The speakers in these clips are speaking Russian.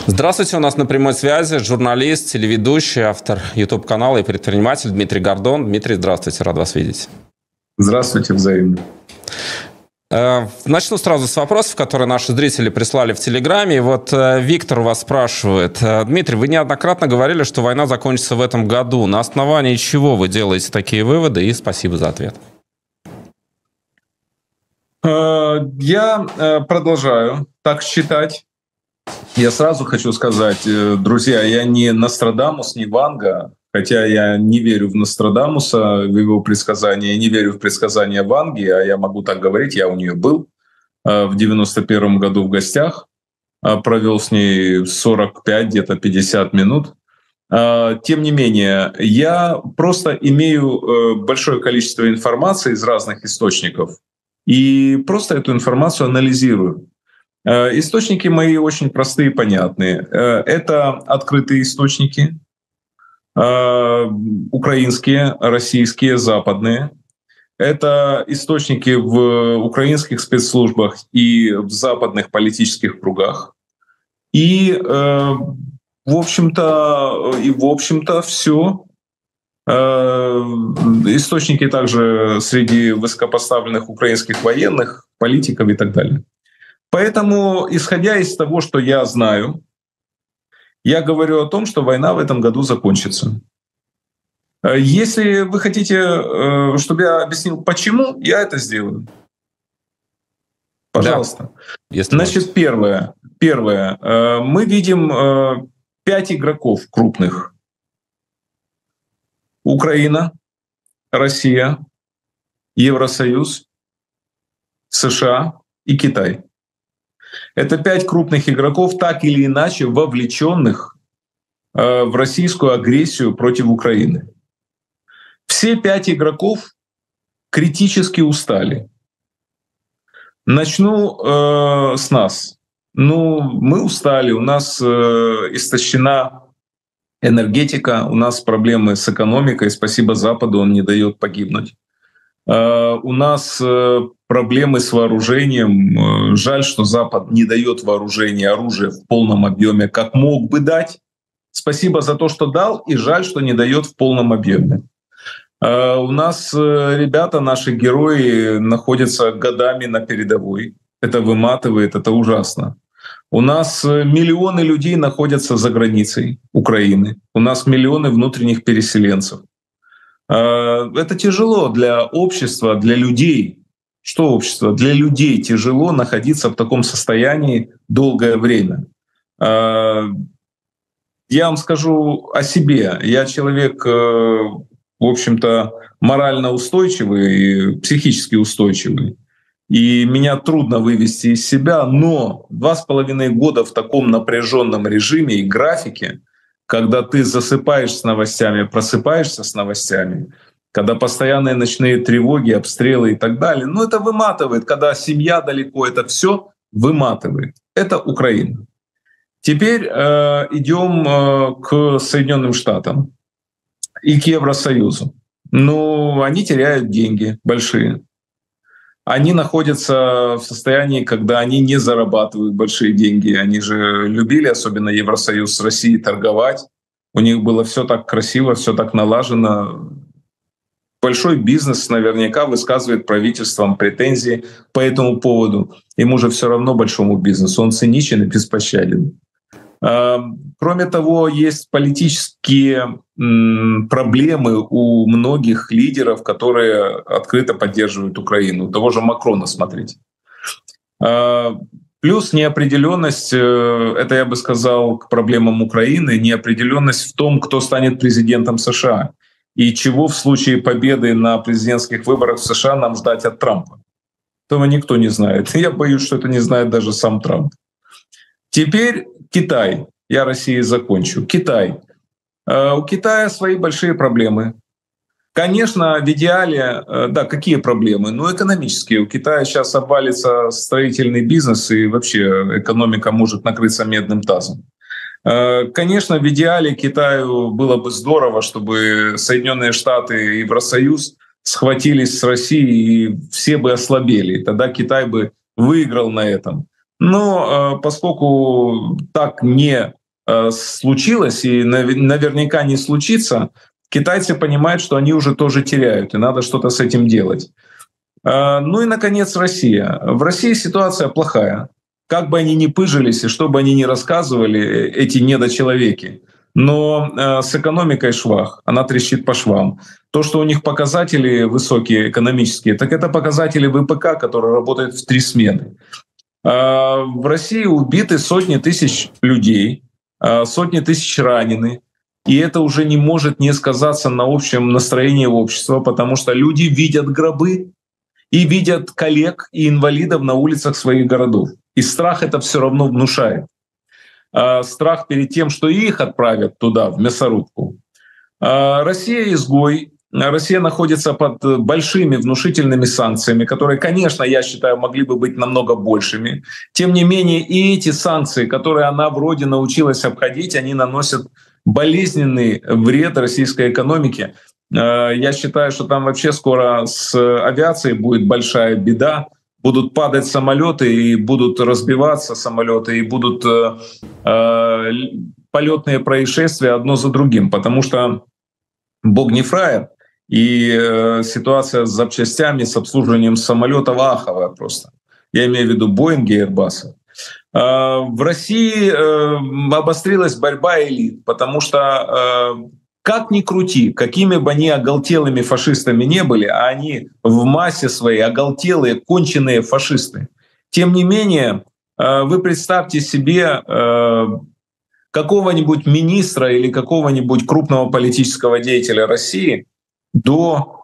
Здравствуйте, у нас на прямой связи журналист, телеведущий, автор YouTube-канала и предприниматель Дмитрий Гордон. Дмитрий, здравствуйте, рад вас видеть. Здравствуйте, взаимно. Начну сразу с вопросов, которые наши зрители прислали в Телеграме. И вот Виктор вас спрашивает. Дмитрий, вы неоднократно говорили, что война закончится в этом году. На основании чего вы делаете такие выводы? И спасибо за ответ. Я продолжаю так считать. Я сразу хочу сказать, друзья, я не Нострадамус, не Ванга, хотя я не верю в Нострадамуса, в его предсказания, я не верю в предсказания Ванги, а я могу так говорить, я у нее был в 91 году в гостях, провел с ней 45, где-то 50 минут. Тем не менее, я просто имею большое количество информации из разных источников и просто эту информацию анализирую. Источники мои очень простые и понятные. Это открытые источники, украинские, российские, западные. Это источники в украинских спецслужбах и в западных политических кругах. И, в общем-то, все. Источники также среди высокопоставленных украинских военных, политиков и так далее. Поэтому, исходя из того, что я знаю, я говорю о том, что война в этом году закончится. Если вы хотите, чтобы я объяснил, почему, я это сделаю. Пожалуйста. Да. Значит, первое. Мы видим 5 игроков крупных. Украина, Россия, Евросоюз, США и Китай. Это 5 крупных игроков, так или иначе вовлеченных в российскую агрессию против Украины. Все 5 игроков критически устали. Начну с нас. Мы устали, у нас истощена энергетика, у нас проблемы с экономикой. Спасибо Западу, он не дает погибнуть. У нас проблемы с вооружением. Жаль, что Запад не дает вооружение, оружие в полном объеме, как мог бы дать. Спасибо за то, что дал, и жаль, что не дает в полном объеме. У нас ребята, наши герои, находятся годами на передовой. Это выматывает, это ужасно. У нас миллионы людей находятся за границей Украины. У нас миллионы внутренних переселенцев. Это тяжело для общества, для людей. Что общество? Для людей тяжело находиться в таком состоянии долгое время. Я вам скажу о себе. Я человек, в общем-то, морально устойчивый и психически устойчивый. И меня трудно вывести из себя, но 2,5 года в таком напряженном режиме и графике, когда ты засыпаешь с новостями, просыпаешься с новостями, когда постоянные ночные тревоги, обстрелы и так далее, это выматывает. Когда семья далеко, это все выматывает. Это Украина. Теперь идем к Соединенным Штатам и к Евросоюзу. Они теряют деньги большие. Они находятся в состоянии, когда они не зарабатывают большие деньги. Они же любили, особенно Евросоюз с Россией, торговать. У них было все так красиво, все так налажено. Большой бизнес наверняка высказывает правительствам претензии по этому поводу. Ему же все равно, большому бизнесу, он циничен и беспощаден. Кроме того, есть политические проблемы у многих лидеров, которые открыто поддерживают Украину. У того же Макрона смотрите. Плюс неопределенность, это я бы сказал к проблемам Украины, неопределенность в том, кто станет президентом США и чего в случае победы на президентских выборах в США нам ждать от Трампа. Этого никто не знает. Я боюсь, что это не знает даже сам Трамп. Теперь Китай. Я Россией закончу. Китай. У Китая свои большие проблемы. Конечно, в идеале, да, какие проблемы? Экономические. У Китая сейчас обвалится строительный бизнес, и вообще экономика может накрыться медным тазом. Конечно, в идеале Китаю было бы здорово, чтобы Соединенные Штаты и Евросоюз схватились с Россией, и все бы ослабели. Тогда Китай бы выиграл на этом. Но поскольку так не случилось и наверняка не случится, китайцы понимают, что они уже тоже теряют, и надо что-то с этим делать. Ну и, наконец, Россия. В России ситуация плохая. Как бы они ни пыжились и что бы они ни рассказывали, эти недочеловеки, но с экономикой швах, она трещит по швам. То, что у них показатели высокие экономические, так это показатели ВПК, который работает в 3 смены. В России убиты сотни тысяч людей, сотни тысяч ранены. И это уже не может не сказаться на общем настроении общества, потому что люди видят гробы и видят коллег и инвалидов на улицах своих городов. И страх это все равно внушает. Страх перед тем, что их отправят туда, в мясорубку. Россия изгой. Россия находится под большими внушительными санкциями, которые, конечно, я считаю, могли бы быть намного большими. Тем не менее, и эти санкции, которые она вроде научилась обходить, они наносят болезненный вред российской экономике. Я считаю, что там вообще скоро с авиацией будет большая беда. Будут падать самолеты, и будут разбиваться самолеты, и будут полетные происшествия одно за другим, потому что Бог не фраер, и ситуация с запчастями, с обслуживанием самолетов аховая просто. Я имею в виду Боинги и Airbus. В России обострилась борьба элит, потому что как ни крути, какими бы они оголтелыми фашистами не были, а они в массе своей оголтелые, конченые фашисты. Тем не менее, вы представьте себе какого-нибудь министра или какого-нибудь крупного политического деятеля России до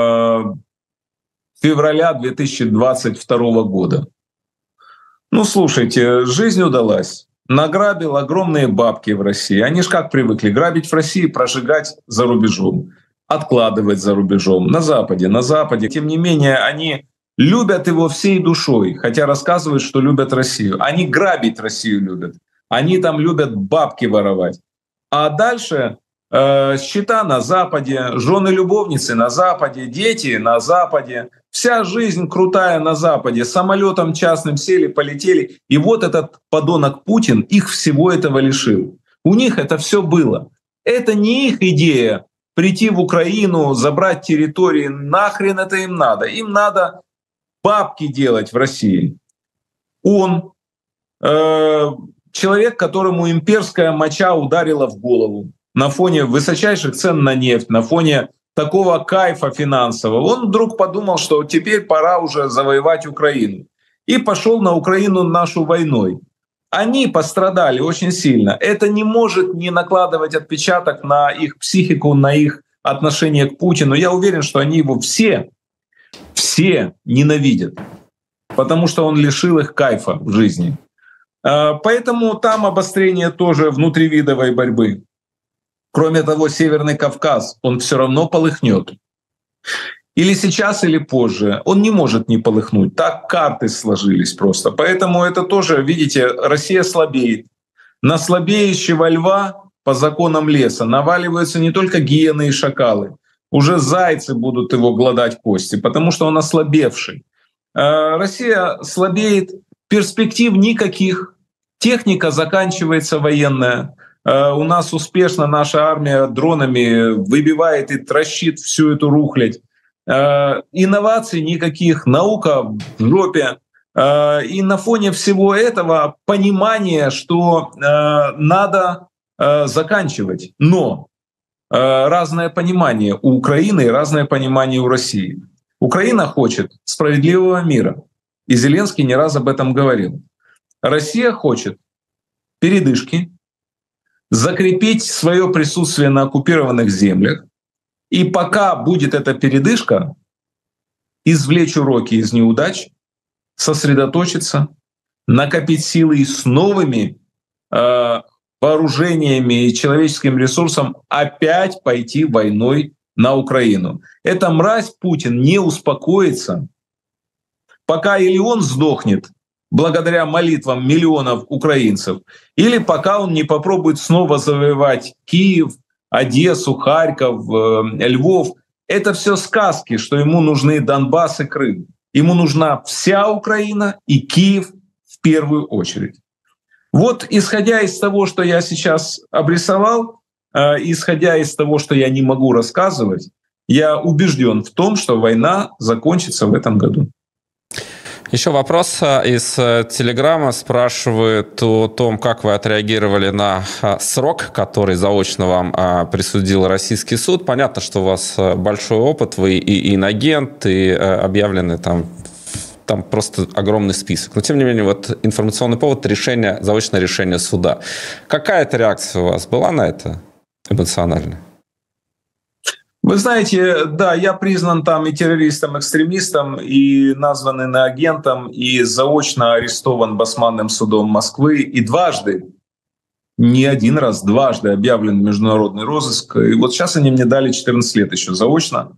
февраля 2022 года. Ну, слушайте, жизнь удалась. Награбил огромные бабки в России. Они ж как привыкли грабить в России, прожигать за рубежом, откладывать за рубежом, на Западе, на Западе. Тем не менее, они любят его всей душой, хотя рассказывают, что любят Россию. Они грабить Россию любят. Они там любят бабки воровать. А дальше счета на Западе, жены-любовницы на Западе, дети на Западе. Вся жизнь крутая на Западе. Самолетом частным сели, полетели. И вот этот подонок Путин их всего этого лишил. У них это все было. Это не их идея прийти в Украину, забрать территории. Нахрен это им надо? Им надо бабки делать в России. Он человек, которому имперская моча ударила в голову на фоне высочайших цен на нефть, на фоне такого кайфа финансового, он вдруг подумал, что теперь пора уже завоевать Украину. И пошел на Украину нашу войной. Они пострадали очень сильно. Это не может не накладывать отпечаток на их психику, на их отношение к Путину. Я уверен, что они его все ненавидят, потому что он лишил их кайфа в жизни. Поэтому там обострение тоже внутривидовой борьбы. Кроме того, Северный Кавказ, он все равно полыхнет. Или сейчас, или позже. Он не может не полыхнуть. Так карты сложились просто. Поэтому это тоже, видите, Россия слабеет. На слабеющего льва по законам леса наваливаются не только гиены и шакалы. Уже зайцы будут его глодать кости, потому что он ослабевший. Россия слабеет, перспектив никаких. Техника заканчивается военная. У нас успешно наша армия дронами выбивает и трощит всю эту рухлядь. Инноваций никаких, наука в жопе. И на фоне всего этого понимание, что надо заканчивать. Но разное понимание у Украины и разное понимание у России. Украина хочет справедливого мира. И Зеленский не раз об этом говорил. Россия хочет передышки, закрепить свое присутствие на оккупированных землях. И пока будет эта передышка, извлечь уроки из неудач, сосредоточиться, накопить силы и с новыми вооружениями и человеческим ресурсом опять пойти войной на Украину. Эта мразь Путин не успокоится, пока или он сдохнет благодаря молитвам миллионов украинцев, или пока он не попробует снова завоевать Киев, Одессу, Харьков, Львов. Это все сказки, что ему нужны Донбасс и Крым. Ему нужна вся Украина и Киев в первую очередь. Вот исходя из того, что я сейчас обрисовал, исходя из того, что я не могу рассказывать, я убежден в том, что война закончится в этом году. Еще вопрос из Телеграма спрашивает о том, как вы отреагировали на срок, который заочно вам присудил российский суд. Понятно, что у вас большой опыт, вы и инагент, и объявлены там просто огромный список. Но, тем не менее, вот информационный повод — заочное решение суда. Какая-то реакция у вас была на это эмоционально? Вы знаете, да, я признан там и террористом, экстремистом, и назван иноагентом, и заочно арестован Басманным судом Москвы, и дважды, не один раз, дважды объявлен в международный розыск. И вот сейчас они мне дали 14 лет еще заочно.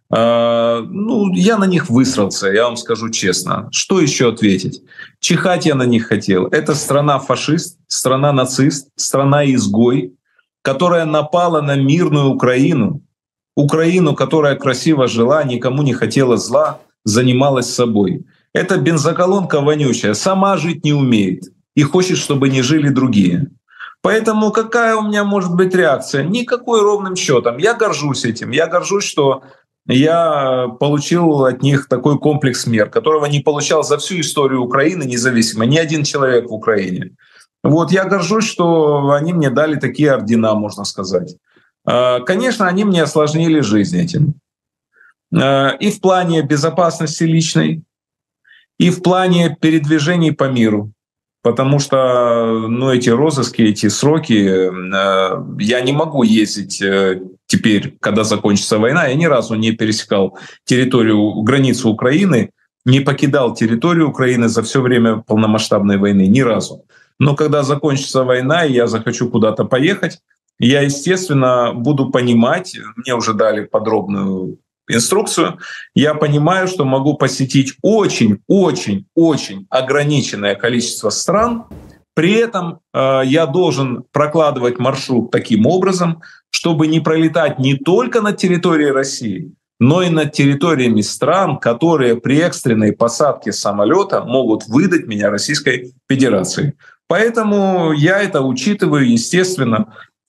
Я на них высрался, я вам скажу честно. Что еще ответить? Чихать я на них хотел. Это страна-фашист, страна-нацист, страна-изгой, которая напала на мирную Украину. Украину, которая красиво жила, никому не хотела зла, занималась собой. Это бензоколонка вонючая, сама жить не умеет и хочет, чтобы не жили другие. Поэтому какая у меня может быть реакция? Никакой, ровным счетом. Я горжусь этим. Я горжусь, что я получил от них такой комплекс мер, которого не получал за всю историю Украины независимо ни один человек в Украине. Вот я горжусь, что они мне дали такие ордена, можно сказать. Конечно, они мне осложнили жизнь этим. И в плане безопасности личной, и в плане передвижений по миру. Потому что эти розыски, эти сроки, я не могу ездить теперь, когда закончится война. Я ни разу не пересекал границу Украины, не покидал территорию Украины за все время полномасштабной войны, ни разу. Но когда закончится война, и я захочу куда-то поехать, я, естественно, буду понимать, мне уже дали подробную инструкцию, я понимаю, что могу посетить очень-очень-очень ограниченное количество стран. При этом я должен прокладывать маршрут таким образом, чтобы не пролетать не только над территорией России, но и над территориями стран, которые при экстренной посадке самолета могут выдать меня Российской Федерации. Поэтому я это учитываю, естественно.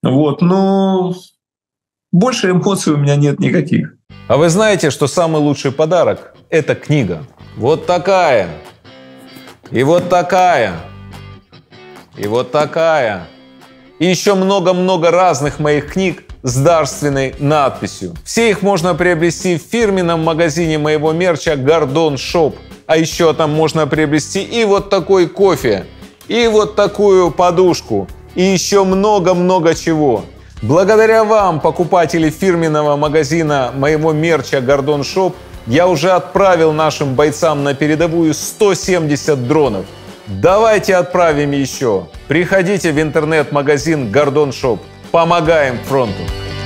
Больше эмоций у меня нет никаких. А вы знаете, что самый лучший подарок – это книга. Вот такая. И вот такая. И вот такая. И еще много-много разных моих книг с дарственной надписью. Все их можно приобрести в фирменном магазине моего мерча Гордон Шоп. А еще там можно приобрести и вот такой кофе, и вот такую подушку, и еще много-много чего. Благодаря вам, покупатели фирменного магазина моего мерча Гордон Шоп, я уже отправил нашим бойцам на передовую 170 дронов. Давайте отправим еще. Приходите в интернет-магазин Гордон Шоп. Помогаем фронту.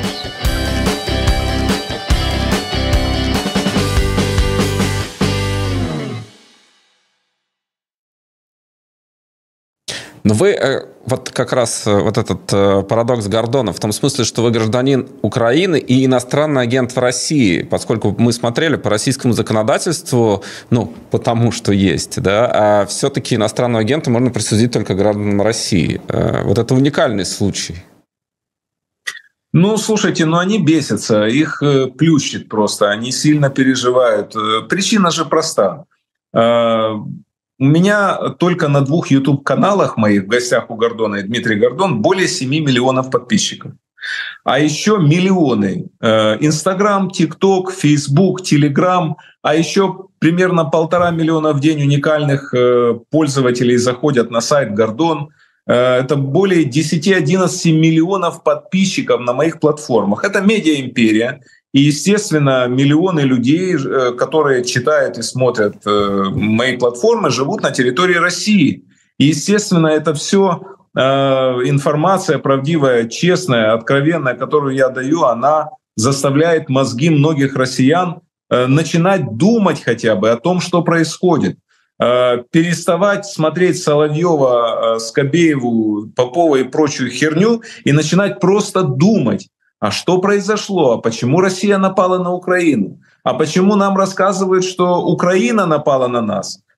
Но вы вот как раз вот этот парадокс Гордона в том смысле, что вы гражданин Украины и иностранный агент в России, поскольку мы смотрели по российскому законодательству, потому что есть, да, а все-таки иностранного агента можно присудить только гражданам России. Вот это уникальный случай. Слушайте, они бесятся, их плющит просто, они сильно переживают. Причина же проста. У меня только на 2 YouTube-каналах моих, в гостях у Гордона и Дмитрий Гордон, более 7 миллионов подписчиков. А еще миллионы. Инстаграм, ТикТок, Фейсбук, Телеграм, а еще примерно 1,5 миллиона в день уникальных пользователей заходят на сайт Гордон. Это более 10-11 миллионов подписчиков на моих платформах. Это медиа-империя. И, естественно, миллионы людей, которые читают и смотрят мои платформы, живут на территории России. И, естественно, это все информация правдивая, честная, откровенная, которую я даю, она заставляет мозги многих россиян начинать думать хотя бы о том, что происходит. Переставать смотреть Соловьева, Скобееву, Попова и прочую херню и начинать просто думать. А что произошло? А почему Россия напала на Украину? А почему нам рассказывают, что Украина напала на нас?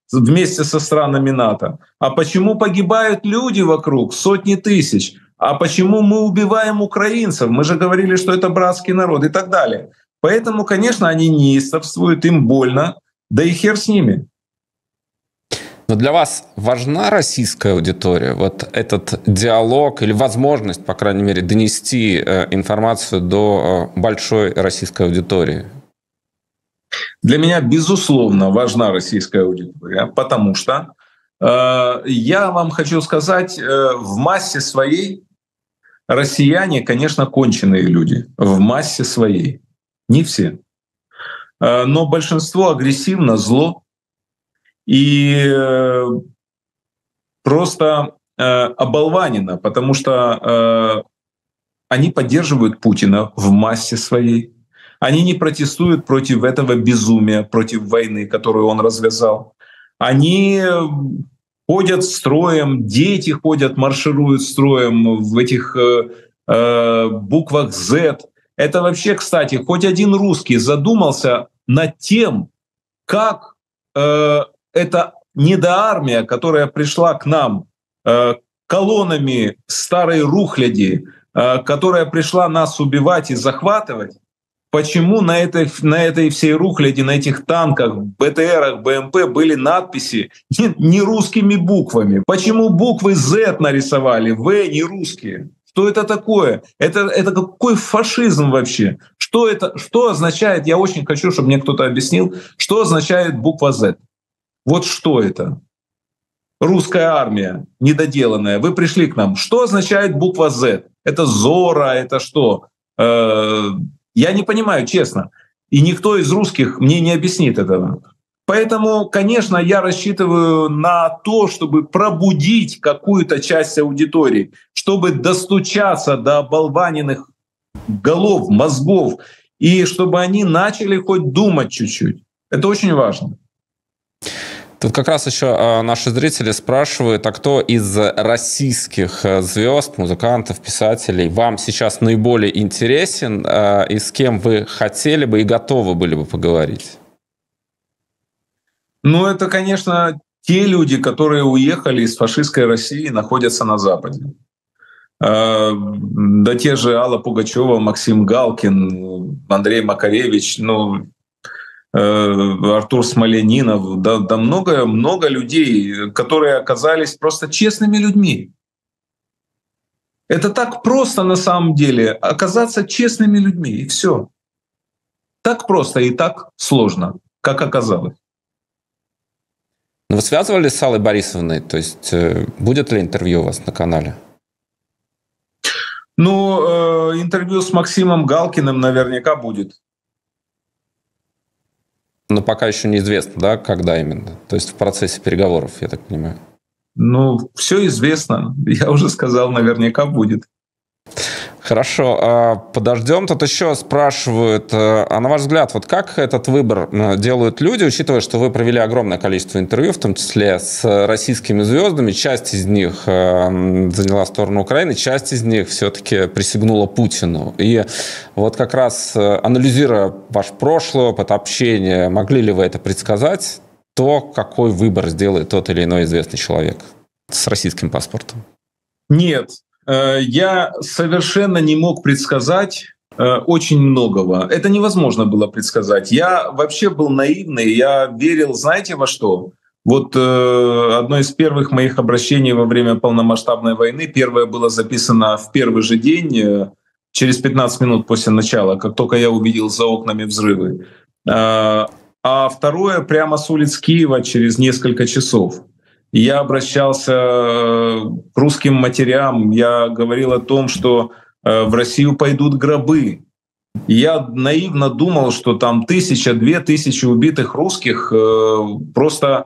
вместе со странами НАТО. А почему погибают люди вокруг, сотни тысяч? А почему мы убиваем украинцев? Мы же говорили, что это братский народ и так далее. Поэтому, конечно, они неистовствуют, им больно, да и хер с ними. Но для вас важна российская аудитория? Вот этот диалог или возможность, по крайней мере, донести информацию до большой российской аудитории? Для меня, безусловно, важна российская аудитория, потому что я вам хочу сказать, в массе своей россияне, конечно, конченые люди. В массе своей. Не все. Но большинство агрессивно, зло и просто оболванено, потому что они поддерживают Путина в массе своей. Они не протестуют против этого безумия, против войны, которую он развязал. Они ходят строем, дети ходят, маршируют строем в этих буквах Z. Это вообще, кстати, хоть один русский задумался над тем, как эта недоармия, которая пришла к нам колоннами старой рухляди, которая пришла нас убивать и захватывать, почему на этой всей рухляди, на этих танках, БТРах, БМП были надписи не русскими буквами? Почему буквы Z нарисовали, В не русские? Что это такое? Это какой фашизм вообще? Что это? Что означает? Я очень хочу, чтобы мне кто-то объяснил, что означает буква Z. Вот что это? Русская армия недоделанная. Вы пришли к нам. Что означает буква Z? Это Зора, это что? Я не понимаю, честно. И никто из русских мне не объяснит этого. Поэтому, конечно, я рассчитываю на то, чтобы пробудить какую-то часть аудитории, чтобы достучаться до оболваненных голов, мозгов, и чтобы они начали хоть думать чуть-чуть. Это очень важно. Тут как раз еще наши зрители спрашивают, а кто из российских звезд, музыкантов, писателей вам сейчас наиболее интересен, и с кем вы хотели бы и готовы были бы поговорить? Ну, это, конечно, те люди, которые уехали из фашистской России и находятся на Западе. Да те же Алла Пугачева, Максим Галкин, Андрей Макаревич, Артур Смолянинов, да много людей, которые оказались просто честными людьми. Это так просто на самом деле, оказаться честными людьми, и все. Так просто и так сложно, как оказалось. Но вы связывались с Аллой Борисовной? То есть будет ли интервью у вас на канале? Интервью с Максимом Галкиным наверняка будет. Но пока еще неизвестно, да, когда именно? То есть в процессе переговоров, я так понимаю. Все известно. Я уже сказал, наверняка будет. Хорошо, подождем. Тут еще спрашивают, а на ваш взгляд, вот как этот выбор делают люди, учитывая, что вы провели огромное количество интервью, в том числе с российскими звездами, часть из них заняла сторону Украины, часть из них все-таки присягнула Путину. И вот как раз анализируя ваш прошлый опыт общения, могли ли вы это предсказать, то, какой выбор сделает тот или иной известный человек с российским паспортом? Нет. Я совершенно не мог предсказать очень многого. Это невозможно было предсказать. Я вообще был наивный, я верил, знаете, во что? Вот одно из первых моих обращений во время полномасштабной войны, первое было записано в первый же день, через 15 минут после начала, как только я увидел за окнами взрывы. А второе прямо с улиц Киева через несколько часов. Я обращался к русским матерям, я говорил о том, что в Россию пойдут гробы. Я наивно думал, что там 1000, 2000 убитых русских просто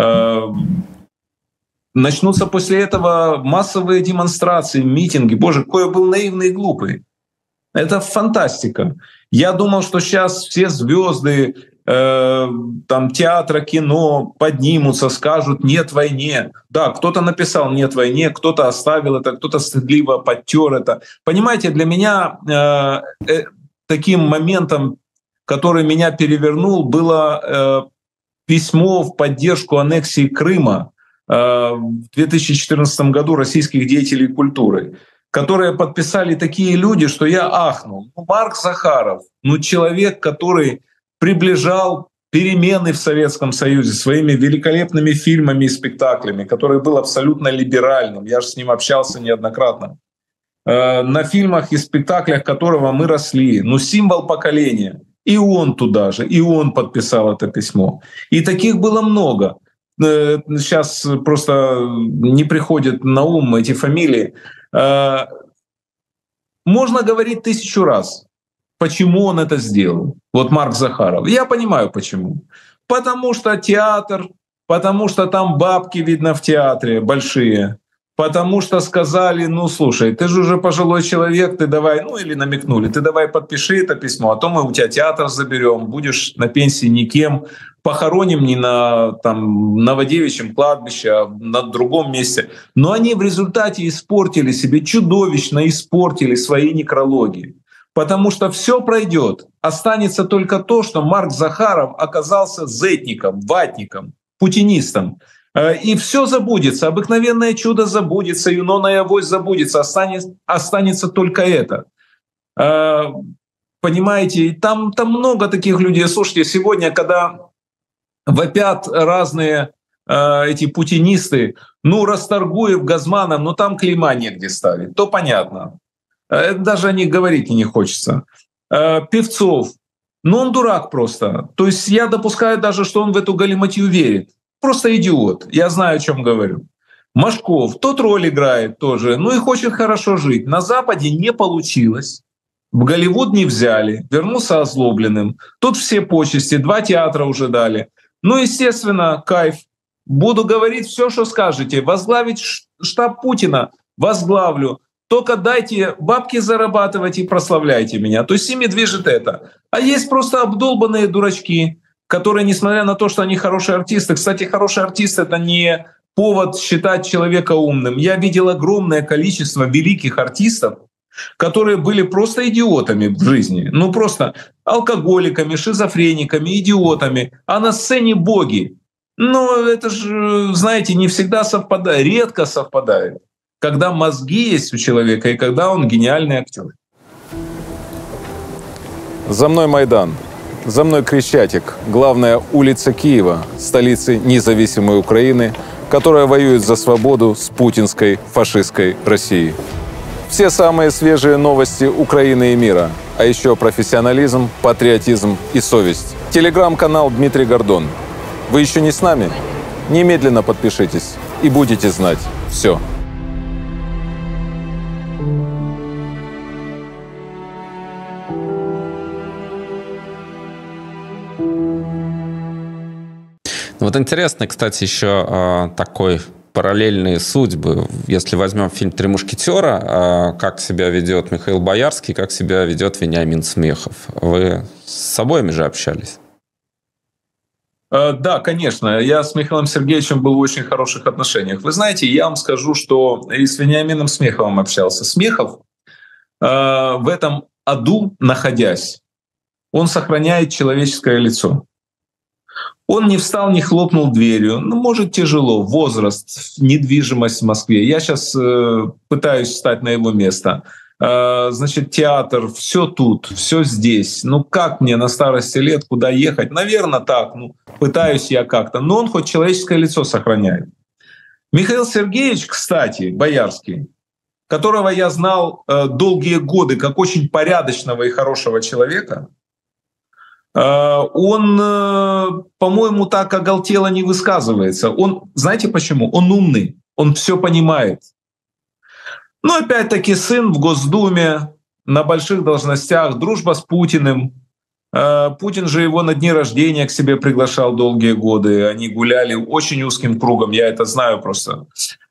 начнутся после этого массовые демонстрации, митинги. Боже, какой я был наивный и глупый. Это фантастика. Я думал, что сейчас все звезды там театра, кино поднимутся, скажут «нет войне». Да, кто-то написал «нет войне», кто-то оставил это, кто-то стыдливо подтер это. Понимаете, для меня таким моментом, который меня перевернул, было письмо в поддержку аннексии Крыма в 2014 году российских деятелей культуры, которые подписали такие люди, что я ахнул. Марк Захаров, человек, который приближал перемены в Советском Союзе своими великолепными фильмами и спектаклями, который был абсолютно либеральным. Я же с ним общался неоднократно. На фильмах и спектаклях которого мы росли. Символ поколения. И он туда же, и он подписал это письмо. И таких было много. Сейчас просто не приходят на ум эти фамилии. Можно говорить 1000 раз, почему он это сделал. Вот Марк Захаров. Я понимаю, почему. Потому что театр, потому что там бабки, видно, в театре большие. Потому что сказали, слушай, ты же уже пожилой человек, ты давай, или намекнули, ты давай подпиши это письмо, а то мы у тебя театр заберем, будешь на пенсии никем, похороним не на Новодевичьем кладбище, а на другом месте. Но они в результате испортили себе, чудовищно испортили свои некрологи. Потому что все пройдет, останется только то, что Марк Захаров оказался зетником, ватником, путинистом. И все забудется, обыкновенное чудо забудется, Юнона и Авось забудется, останется только это. Понимаете, там много таких людей. Слушайте, сегодня, когда вопят разные эти путинисты, Расторгуев, Газманов, там клейма негде ставить, то понятно. Даже о них говорить и не хочется. Певцов, он дурак просто. То есть я допускаю даже, что он в эту галиматью верит. Просто идиот, я знаю, о чем говорю. Машков, тот роль играет тоже, и хочет хорошо жить. На Западе не получилось, в Голливуд не взяли, вернулся озлобленным. Тут все почести, 2 театра уже дали. Естественно, кайф. Буду говорить все, что скажете. Возглавить штаб Путина возглавлю. Только дайте бабки зарабатывать и прославляйте меня. То есть ими движет это. А есть просто обдолбанные дурачки, которые, несмотря на то, что они хорошие артисты, кстати, хороший артист — это не повод считать человека умным. Я видел огромное количество великих артистов, которые были просто идиотами в жизни. Просто алкоголиками, шизофрениками, идиотами. А на сцене боги. Это же, знаете, не всегда совпадает, редко совпадает, когда мозги есть у человека и когда он гениальный актер. За мной Майдан. За мной Крещатик, главная улица Киева, столицы независимой Украины, которая воюет за свободу с путинской фашистской Россией. Все самые свежие новости Украины и мира, а еще профессионализм, патриотизм и совесть. Телеграм-канал Дмитрий Гордон. Вы еще не с нами? Немедленно подпишитесь и будете знать все. Вот интересно, кстати, еще такой параллельные судьбы. Если возьмем фильм «Три мушкетера», как себя ведет Михаил Боярский, как себя ведет Вениамин Смехов. Вы с обоими же общались? Да, конечно. Я с Михаилом Сергеевичем был в очень хороших отношениях. Вы знаете, я вам скажу, что и с Вениамином Смеховым общался. Смехов в этом аду, находясь, он сохраняет человеческое лицо. Он не встал, не хлопнул дверью. Может, тяжело, возраст, недвижимость в Москве. Я сейчас пытаюсь встать на его место. Значит, театр, все тут, все здесь. Как мне на старости лет, куда ехать? Наверное, так. Пытаюсь я как-то. Но он хоть человеческое лицо сохраняет. Михаил Сергеевич, кстати, Боярский, которого я знал долгие годы как очень порядочного и хорошего человека, он, по-моему, так оголтело не высказывается. Он, знаете почему? Он умный, он все понимает. Но опять-таки сын в Госдуме, на больших должностях, дружба с Путиным. Путин же его на дни рождения к себе приглашал долгие годы. Они гуляли очень узким кругом, я это знаю просто.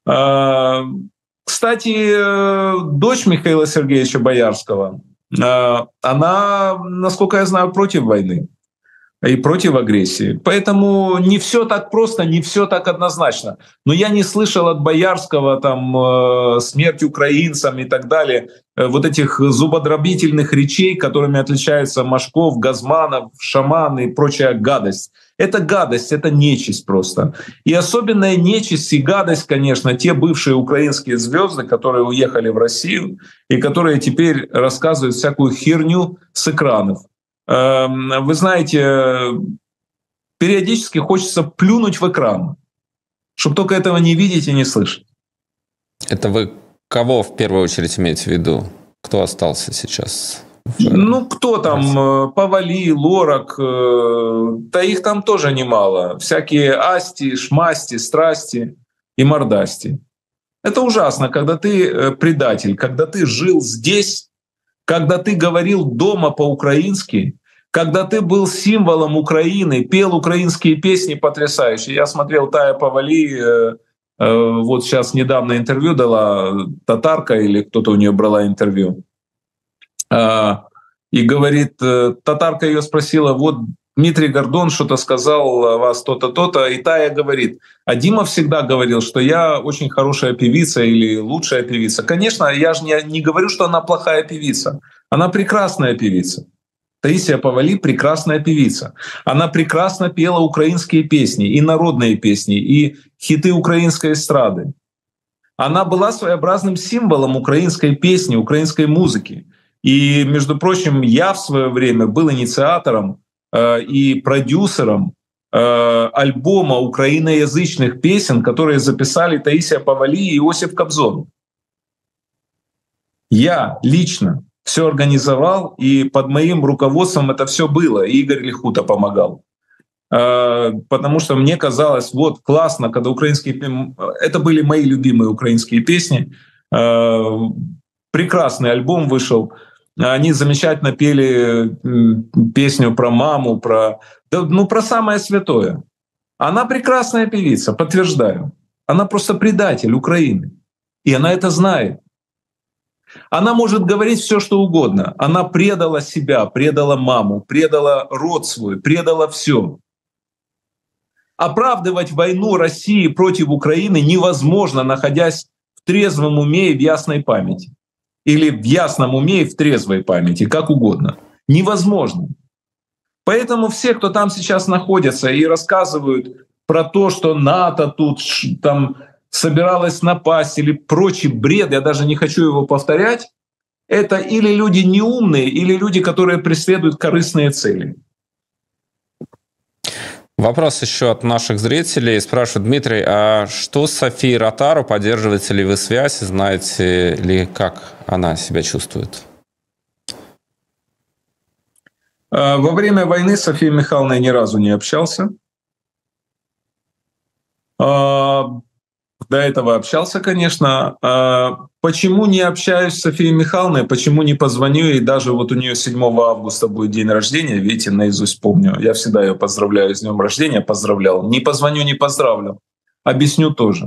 Кстати, дочь Михаила Сергеевича Боярского, она, насколько я знаю, против войны и против агрессии. Поэтому не все так просто, не все так однозначно. Но я не слышал от Боярского смерть украинцам и так далее, вот этих зубодробительных речей, которыми отличаются Машков, Газманов, Шаман и прочая гадость. Это гадость, это нечисть просто. И особенная нечисть и гадость, конечно, те бывшие украинские звезды, которые уехали в Россию и которые теперь рассказывают всякую херню с экранов. Вы знаете, периодически хочется плюнуть в экран, чтобы только этого не видеть и не слышать. Это вы кого в первую очередь имеете в виду? Кто остался сейчас? Ну, кто там? Повали, Лорак, да их там тоже немало. Всякие асти, шмасти, страсти и мордасти. Это ужасно, когда ты предатель, когда ты жил здесь, когда ты говорил дома по-украински, когда ты был символом Украины, пел украинские песни потрясающие. Я смотрел Тая Повали, вот сейчас недавно интервью дала татарка или кто-то у нее брала интервью. И говорит, татарка ее спросила, вот Дмитрий Гордон что-то сказал о вас, то-то, то-то. И Тая говорит, а Дима всегда говорил, что я очень хорошая певица или лучшая певица. Конечно, я же не говорю, что она плохая певица. Она прекрасная певица. Таисия Повали — прекрасная певица. Она прекрасно пела украинские песни, и народные песни, и хиты украинской эстрады. Она была своеобразным символом украинской песни, украинской музыки. И, между прочим, я в свое время был инициатором и продюсером альбома украиноязычных песен, которые записали Таисия Повали и Иосиф Кобзон. Я лично все организовал, и под моим руководством это все было. И Игорь Лихута помогал. Потому что мне казалось, вот классно, когда украинские... Это были мои любимые украинские песни. Прекрасный альбом вышел. Они замечательно пели песню про маму, про самое святое. Она прекрасная певица, подтверждаю. Она просто предатель Украины. И она это знает. Она может говорить все, что угодно. Она предала себя, предала маму, предала род свой, предала все. Оправдывать войну России против Украины невозможно, находясь в трезвом уме и в ясной памяти. Или в ясном уме и в трезвой памяти, как угодно. Невозможно. Поэтому все, кто там сейчас находится и рассказывают про то, что НАТО тут там собиралась напасть или прочий бред, я даже не хочу его повторять, это или люди неумные, или люди, которые преследуют корыстные цели. Вопрос еще от наших зрителей. Спрашивают, Дмитрий, а что с Софией Ротару? Поддерживаете ли вы связь? Знаете ли, как она себя чувствует? Во время войны с Софией Михайловной ни разу не общался. До этого общался, конечно. Почему не общаюсь с Софией Михайловной, почему не позвоню ей? Даже вот у нее 7 августа будет день рождения, видите, наизусть помню. Я всегда ее поздравляю с днем рождения, поздравлял. Не позвоню, не поздравлю. Объясню тоже.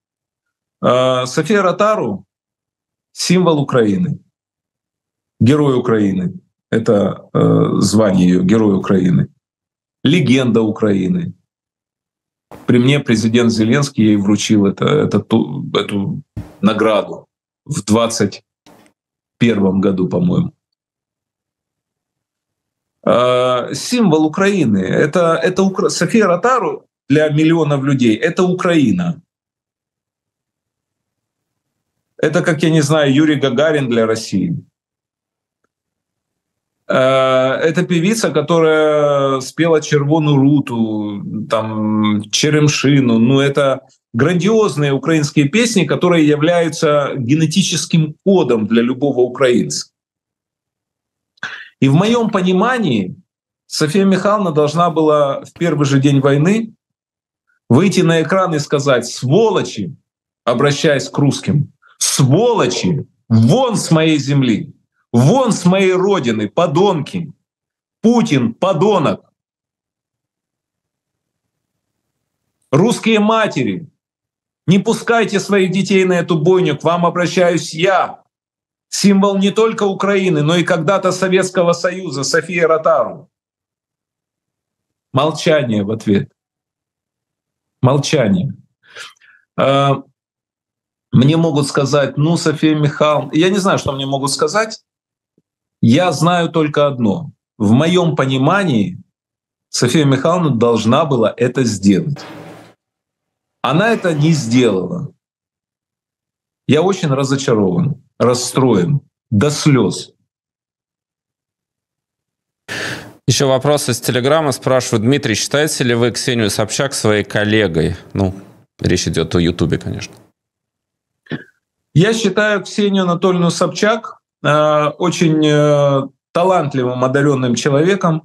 София Ротару — символ Украины, герой Украины. Это звание ее, герой Украины. Легенда Украины. При мне президент Зеленский ей вручил эту награду в 2021 году, по-моему. Символ Украины. Это София Ротару для миллионов людей — это Украина. Это, как, я не знаю, Юрий Гагарин для России. Это певица, которая спела «Червону руту», там, «Черемшину». Ну, это грандиозные украинские песни, которые являются генетическим кодом для любого украинца. И в моем понимании София Михайловна должна была в первый же день войны выйти на экран и сказать: «Сволочи», обращаясь к русским, «сволочи, вон с моей земли! Вон с моей родины, подонки! Путин, подонок! Русские матери, не пускайте своих детей на эту бойню, к вам обращаюсь я, символ не только Украины, но и когда-то Советского Союза, София Ротару». Молчание в ответ. Молчание. Мне могут сказать: ну, София Михайловна... Я не знаю, что мне могут сказать. Я знаю только одно. В моем понимании София Михайловна должна была это сделать. Она это не сделала. Я очень разочарован, расстроен, до слез. Еще вопрос из Телеграма. Спрашивают: Дмитрий, считаете ли вы Ксению Собчак своей коллегой? Ну, речь идет о Ютубе, конечно. Я считаю Ксению Анатольевну Собчак очень талантливым, одаренным человеком,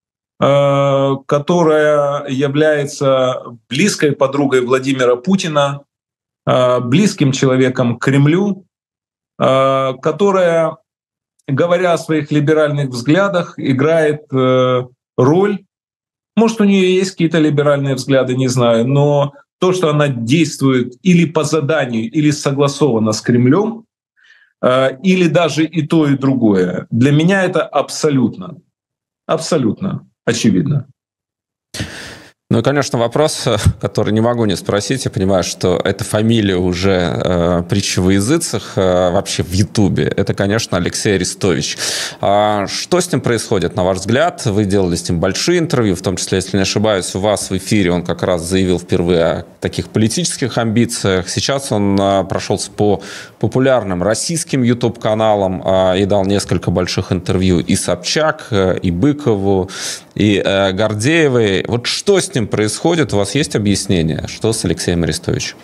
которая является близкой подругой Владимира Путина, близким человеком к Кремлю, которая, говоря о своих либеральных взглядах, играет роль. Может, у нее есть какие-то либеральные взгляды, не знаю, но то, что она действует или по заданию, или согласованно с Кремлем, или даже и то, и другое, для меня это абсолютно очевидно. Ну и, конечно, вопрос, который не могу не спросить. Я понимаю, что эта фамилия уже притча во языцах вообще в Ютубе. Это, конечно, Алексей Арестович. Что с ним происходит, на ваш взгляд? Вы делали с ним большие интервью, в том числе, если не ошибаюсь, у вас в эфире он как раз заявил впервые о таких политических амбициях. Сейчас он прошелся по популярным российским YouTube-каналам и дал несколько больших интервью и Собчак, и Быкову, и Гордеевой. Вот что с ним происходит? У вас есть объяснение? Что с Алексеем Арестовичем?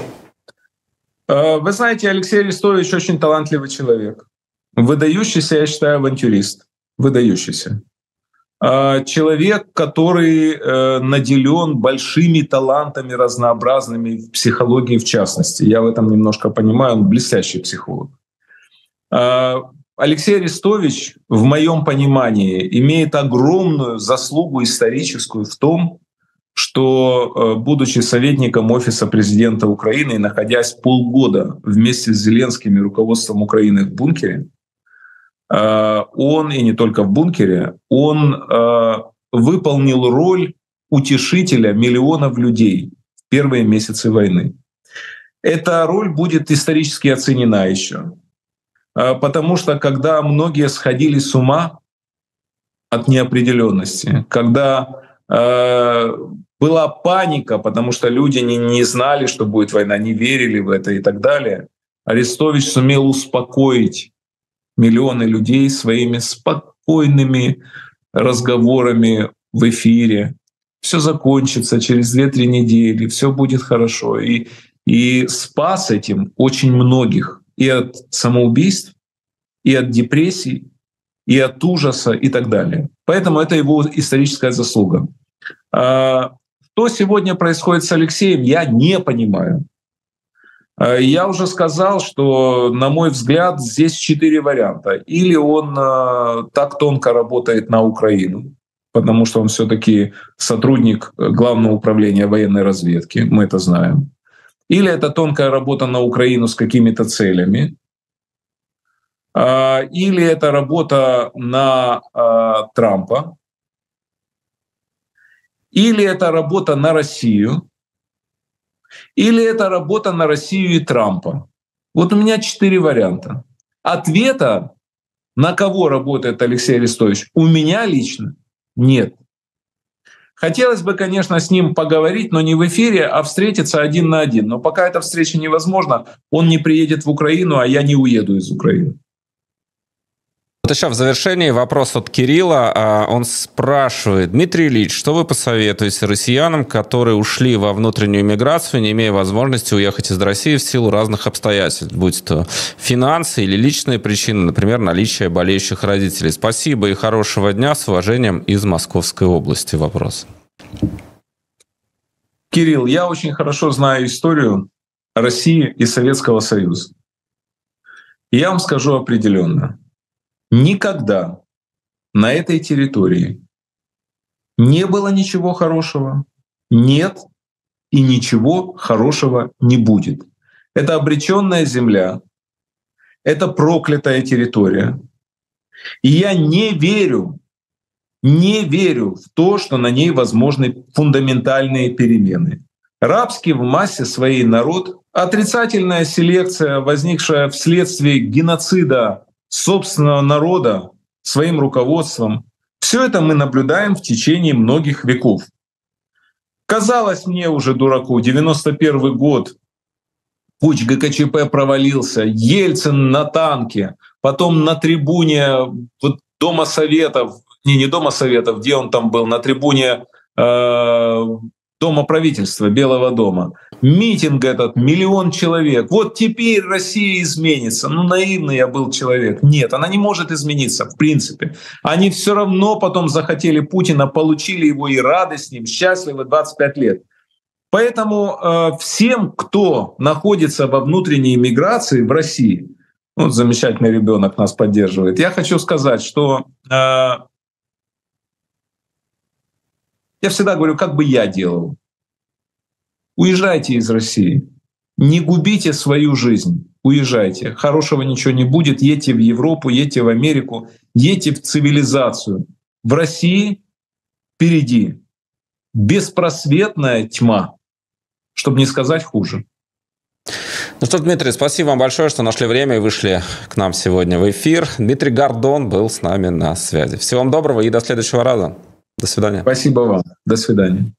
Вы знаете, Алексей Арестович очень талантливый человек. Выдающийся, я считаю, авантюрист. Выдающийся. Человек, который наделен большими талантами разнообразными в психологии в частности. Я в этом немножко понимаю, он блестящий психолог. Алексей Арестович, в моем понимании, имеет огромную заслугу историческую в том, что, будучи советником Офиса президента Украины, находясь полгода вместе с Зеленским и руководством Украины в бункере, он, и не только в бункере, он выполнил роль утешителя миллионов людей в первые месяцы войны. Эта роль будет исторически оценена еще. Потому что когда многие сходили с ума от неопределенности, когда была паника, потому что люди не знали, что будет война, не верили в это и так далее, Арестович сумел успокоить миллионы людей своими спокойными разговорами в эфире. Все закончится через 2-3 недели, все будет хорошо. И спас этим очень многих и от самоубийств, и от депрессий, и от ужаса и так далее. Поэтому это его историческая заслуга. Что сегодня происходит с Алексеем, я не понимаю. Я уже сказал, что, на мой взгляд, здесь 4 варианта. Или он так тонко работает на Украину, потому что он все-таки сотрудник Главного управления военной разведки, мы это знаем. Или это тонкая работа на Украину с какими-то целями, или это работа на Трампа, или это работа на Россию, или это работа на Россию и Трампа. Вот у меня 4 варианта. Ответа, на кого работает Алексей Арестович, у меня лично нет. Хотелось бы, конечно, с ним поговорить, но не в эфире, а встретиться 1 на 1. Но пока эта встреча невозможна, он не приедет в Украину, а я не уеду из Украины. Вот еще в завершении вопрос от Кирилла. Он спрашивает: Дмитрий Ильич, что вы посоветуете россиянам, которые ушли во внутреннюю миграцию, не имея возможности уехать из России в силу разных обстоятельств, будь то финансы или личные причины, например, наличие болеющих родителей? Спасибо и хорошего дня. С уважением, из Московской области вопрос. Кирилл, я очень хорошо знаю историю России и Советского Союза. И я вам скажу определенно. Никогда на этой территории не было ничего хорошего, нет и ничего хорошего не будет. Это обреченная земля, это проклятая территория. И я не верю в то, что на ней возможны фундаментальные перемены. Рабский в массе своей народ, отрицательная селекция, возникшая вследствие геноцида собственного народа своим руководством, Все это мы наблюдаем в течение многих веков. Казалось мне уже дураку, 91 год, путч ГКЧП провалился, Ельцин на танке, потом на трибуне Дома Советов, не Дома Советов, где он там был, на трибуне Дома правительства, Белого дома. Митинг этот, 1 миллион человек. Вот теперь Россия изменится. Наивный я был человек. Нет, она не может измениться, в принципе. Они все равно потом захотели Путина, получили его и рады с ним, счастливы 25 лет. Поэтому всем, кто находится во внутренней миграции в России, замечательный ребенок нас поддерживает, я хочу сказать, что я всегда говорю, как бы я делал. Уезжайте из России. Не губите свою жизнь. Уезжайте. Хорошего ничего не будет. Едьте в Европу, едьте в Америку, едьте в цивилизацию. В России впереди беспросветная тьма, чтобы не сказать хуже. Ну что, Дмитрий, спасибо вам большое, что нашли время и вышли к нам сегодня в эфир. Дмитрий Гордон был с нами на связи. Всего вам доброго и до следующего раза. До свидания. Спасибо вам. До свидания.